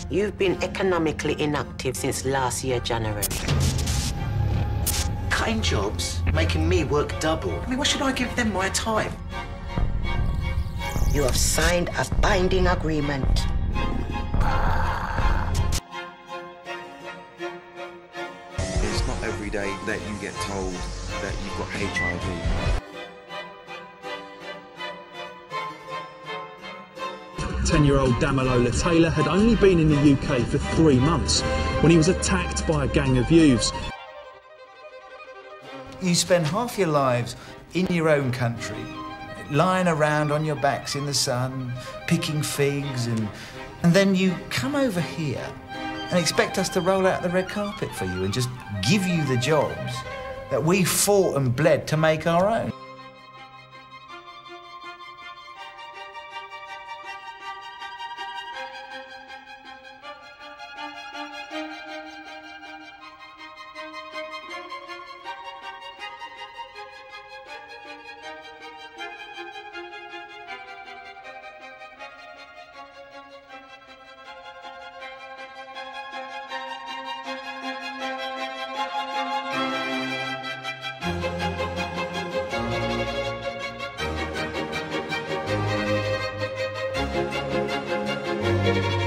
You've been economically inactive since last year, January. Cutting jobs, making me work double. I mean, why should I give them my time? You have signed a binding agreement. It's not every day that you get told that you've got HIV. 10-year-old Damilola Taylor had only been in the UK for 3 months when he was attacked by a gang of youths. You spend half your lives in your own country, lying around on your backs in the sun, picking figs, and then you come over here and expect us to roll out the red carpet for you and just give you the jobs that we fought and bled to make our own. Thank you.